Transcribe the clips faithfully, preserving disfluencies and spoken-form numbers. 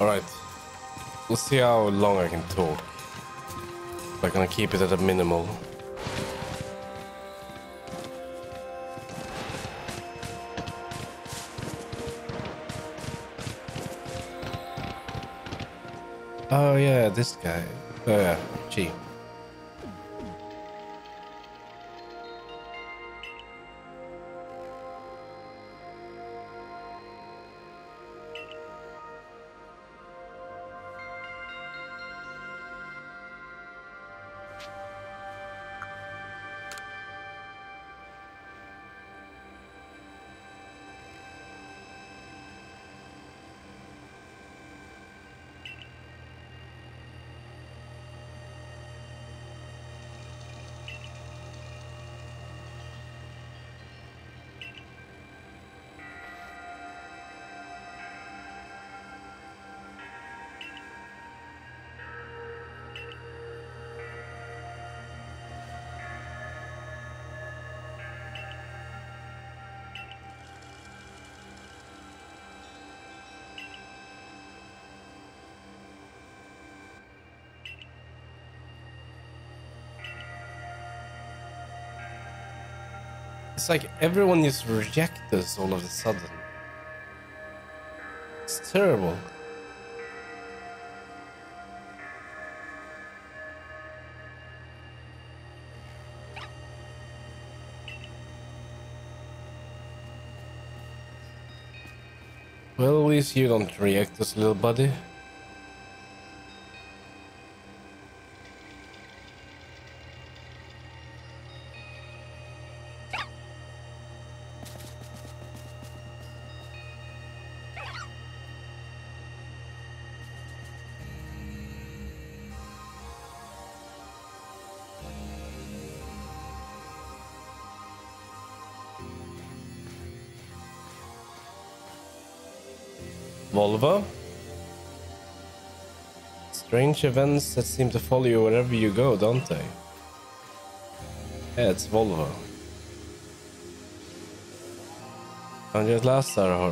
Alright. We'll see how long I can talk. I'm gonna keep it at a minimal. Oh yeah, this guy. Oh yeah, G. It's like everyone just rejects us all of a sudden. It's terrible. Well, at least you don't react us, little buddy. Volva? Strange events that seem to follow you wherever you go, don't they? Yeah, it's Volva. Found you at last, Sarah.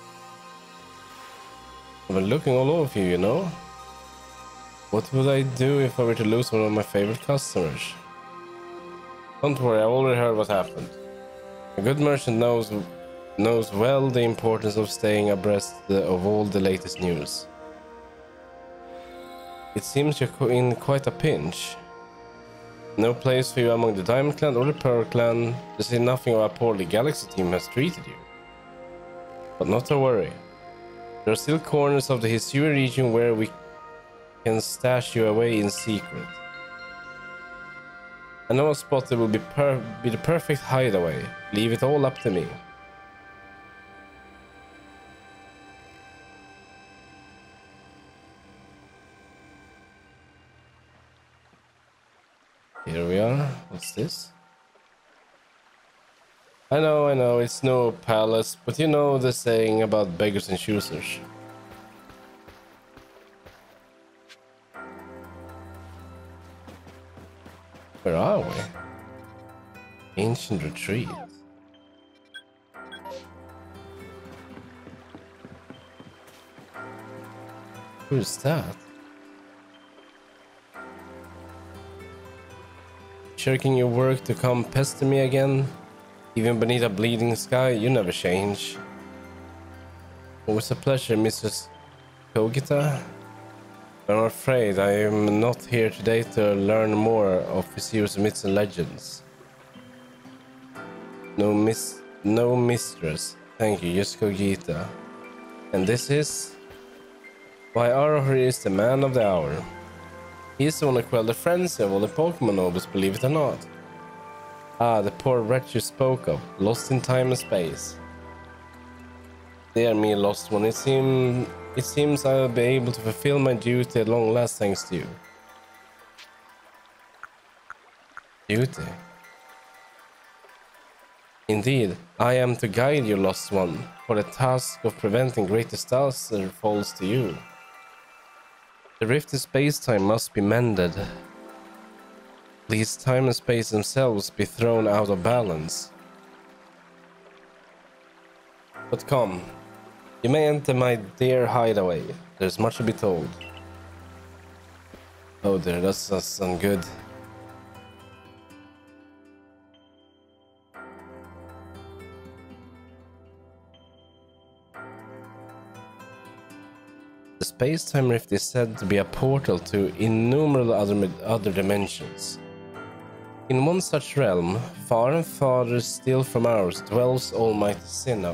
I've been looking all over for you, you know? What would I do if I were to lose one of my favorite customers? Don't worry, I've already heard what happened. A good merchant knows knows well the importance of staying abreast of all the latest news. It seems you're in quite a pinch. No place for you among the Diamond Clan or the Pearl Clan, to say nothing of how poorly Galaxy Team has treated you. But not to worry. There are still corners of the Hisui region where we can stash you away in secret. I know a spot that will be, per be the perfect hideaway. Leave it all up to me. Here we are. What's this? I know, I know, it's no palace, but you know the saying about beggars and choosers. Where are we? Ancient retreat. Who's that? Shirking your work to come pester me again? Even beneath a bleeding sky, you never change. Always a pleasure, Missus Kogita. But I'm afraid I am not here today to learn more of Vizier's myths and legends. No miss, no mistress. Thank you, just Kogita. And this is... why Arahori is the man of the hour. He is the one who quelled the frenzy of all the Pokemon nobles, believe it or not. Ah, the poor wretch you spoke of, lost in time and space. Dear me, lost one, it, seem, it seems I will be able to fulfill my duty at long last thanks to you. Duty? Indeed, I am to guide you, lost one, for the task of preventing great disaster falls to you. The rift in space-time must be mended. Lest time and space themselves be thrown out of balance. But come, You may enter my dear hideaway. There's much to be told. Oh dear, that's, that's sound good. The space-time rift is said to be a portal to innumerable other, other dimensions. In one such realm, far and farther still from ours, dwells Almighty Sinnoh.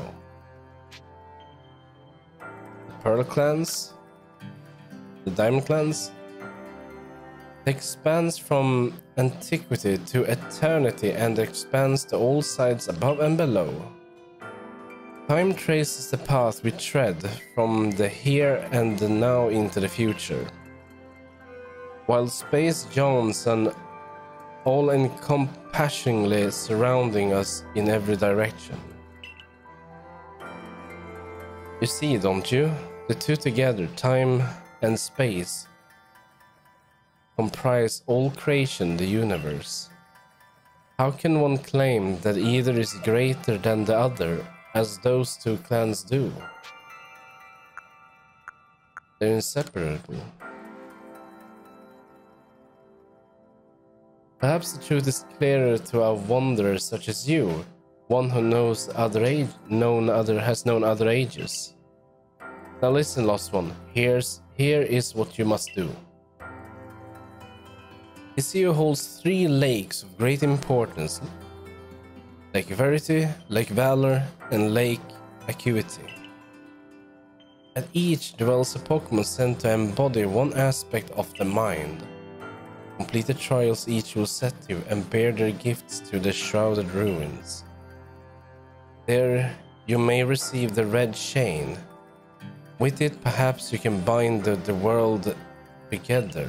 The Pearl Clans, the Diamond Clans, expands from antiquity to eternity and expands to all sides above and below. Time traces the path we tread from the here and the now into the future, while space yawns and all-encompassingly surrounding us in every direction. You see, don't you? The two together, time and space, comprise all creation, the universe. How can one claim that either is greater than the other, as those two clans do? They're inseparable. Perhaps the truth is clearer to a wanderer such as you, one who knows other age, known other has known other ages. Now listen, lost one. Here's here is what you must do. Isio holds three lakes of great importance: Lake Verity, Lake Valor, and Lake Acuity. At each dwells a Pokemon sent to embody one aspect of the mind. Complete the trials each will set you and bear their gifts to the shrouded ruins. There you may receive the red chain. With it perhaps you can bind the, the world together.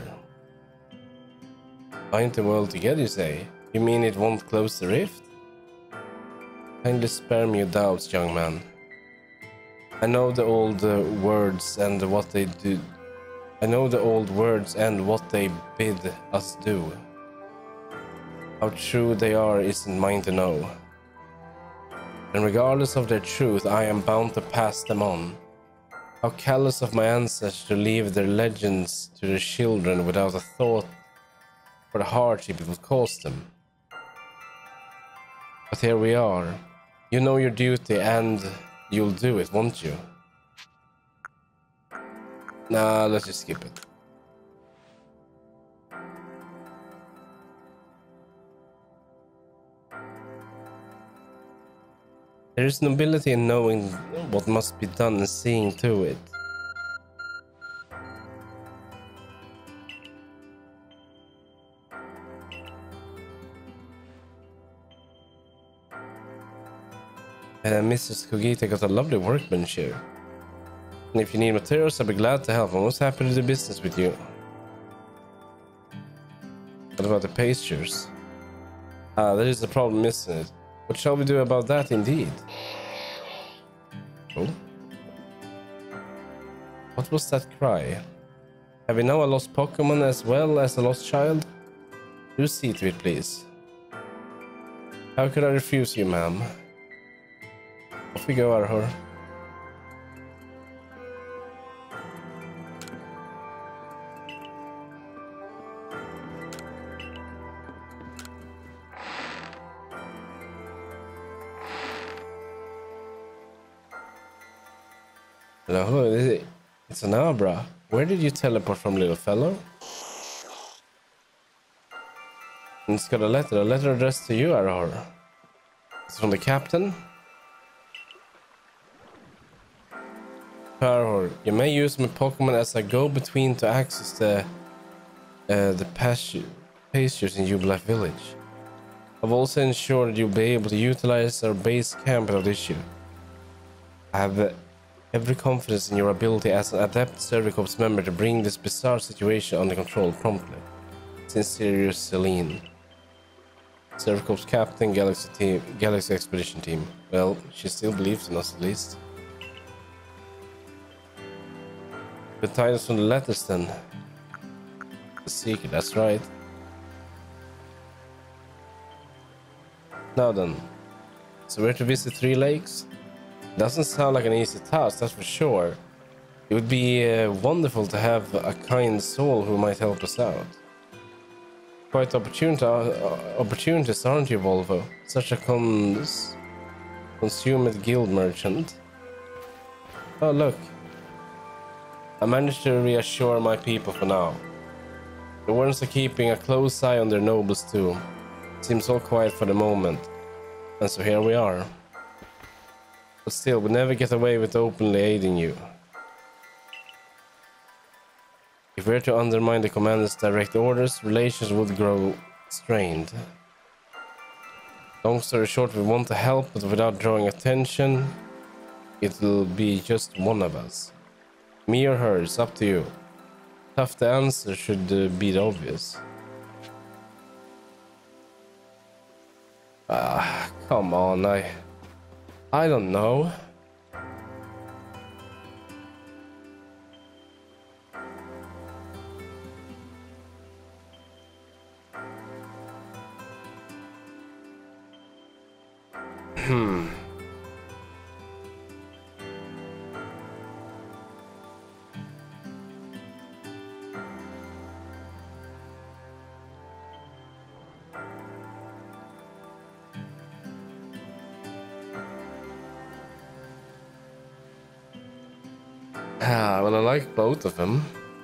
Bind the world together, you say? You mean it won't close the rift? Kindly spare me your doubts, young man. I know the old uh, words and what they do. I know the old words and what they bid us do. How true they are isn't mine to know. And regardless of their truth, I am bound to pass them on. How callous of my ancestors to leave their legends to their children without a thought for the hardship it would cause them. But here we are. You know your duty and you'll do it, won't you? Nah, let's just skip it. There is nobility in knowing what must be done and seeing to it. Uh, Missus Kogita got a lovely workmanship. And if you need materials, I'll be glad to help. I'm most happy to do business with you. What about the pastures? Ah, that is the problem, isn't it? What shall we do about that, indeed? Oh. What was that cry? Have we now a lost Pokemon as well as a lost child? Do see to it, please. How could I refuse you, ma'am? Off we go, Arhor. Hello, is it? It's an Abra. Where did you teleport from, little fellow? And it's got a letter, a letter addressed to you, Arhor. It's from the captain. Arhor, you may use my Pokemon as a go-between to access the uh, the pasture, pastures in Jubilife Village. I've also ensured you'll be able to utilize our base camp without issue. I have uh, every confidence in your ability as an adept Servicorps member to bring this bizarre situation under control promptly. Sincerely, Celine. Servicorps Captain, Galaxy Team, Galaxy Expedition Team. Well, she still believes in us at least. The titles from the letters then. The secret, that's right. Now then. So we're to visit three lakes. Doesn't sound like an easy task, that's for sure. It would be uh, wonderful to have a kind soul who might help us out. Quite opportunity, uh, opportunities, aren't you, Volvo? Such a cons consummate guild merchant. Oh, look. I managed to reassure my people for now. The ones are keeping a close eye on their nobles too. Seems all quiet for the moment. And so here we are. But still, we never get away with openly aiding you. If we're to undermine the commander's direct orders, relations would grow strained. Long story short, we want to help, but without drawing attention, it'll be just one of us. Me or her, it's up to you. Tough the answer should uh, be the obvious. Ah, come on, I... I don't know. Hmm. Ah, well, I like both of them.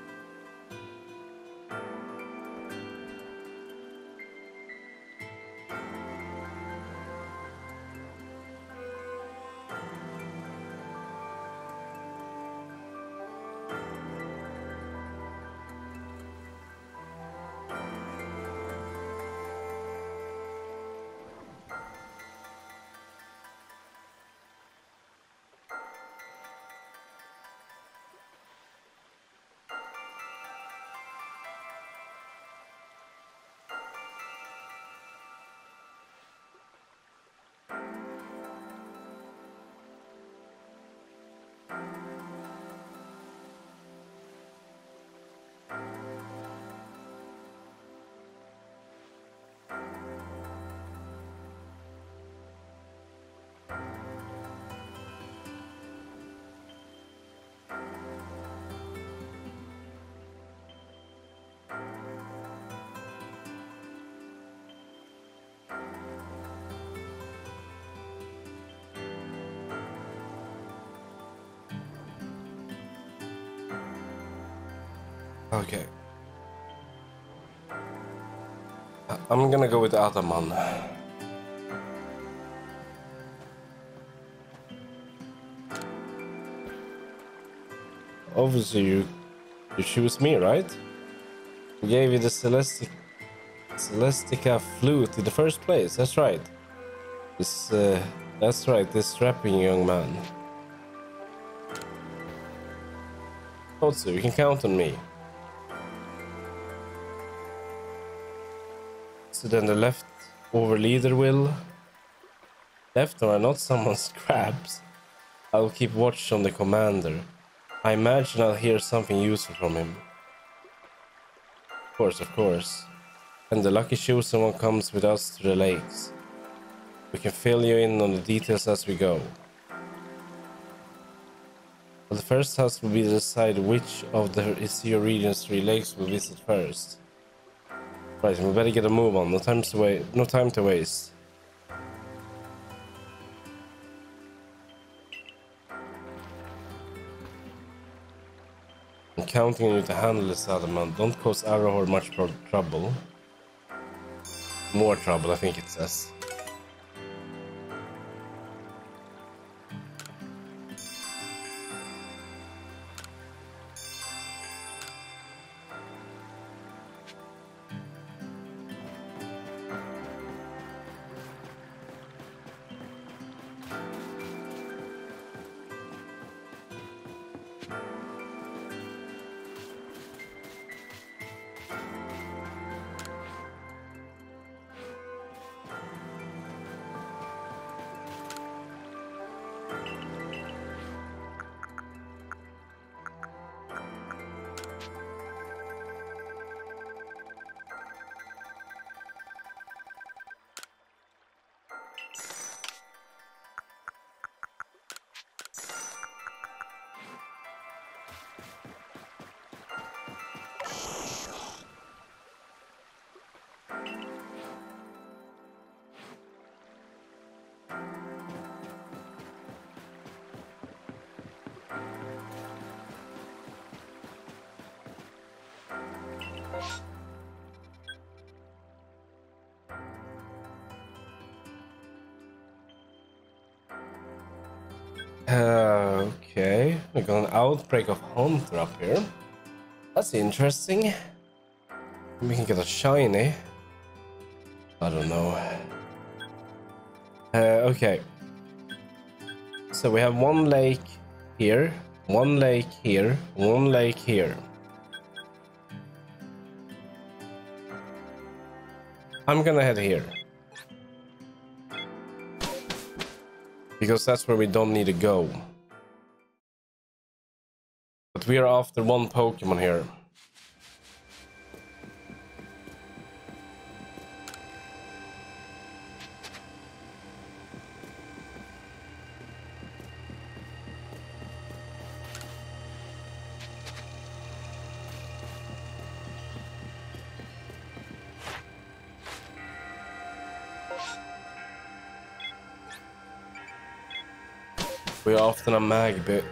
Okay. I'm gonna go with Ataman. Obviously, you, you choose me, right? I gave you the Celestic, Celestica flute in the first place. That's right. This, uh, that's right. This strapping young man. Thought so. You can count on me. So then the leftover leader will... Leftover, not someone's scraps. I'll keep watch on the commander. I imagine I'll hear something useful from him. Of course, of course. And the lucky chosen one comes with us to the lakes. We can fill you in on the details as we go. But the first task will be to decide which of the Isio region's three lakes we'll visit first. Right, we better get a move on. No time to wait. No time to waste. I'm counting on you to handle this, Adamant. Don't cause Arrowhorde much trouble. More trouble, I think it says. Uh, okay, we got an outbreak of hunter up here. That's interesting. We can get a shiny. I don't know. Uh, okay. So we have one lake here, one lake here, one lake here. I'm gonna head here. Because that's where we don't need to go. But we are after one Pokemon here. We are after a Magby.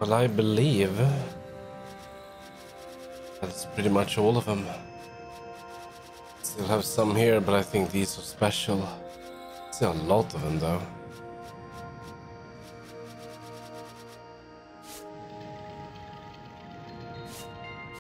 Well, I believe that's pretty much all of them. Still have some here, but I think these are special. Still a lot of them though.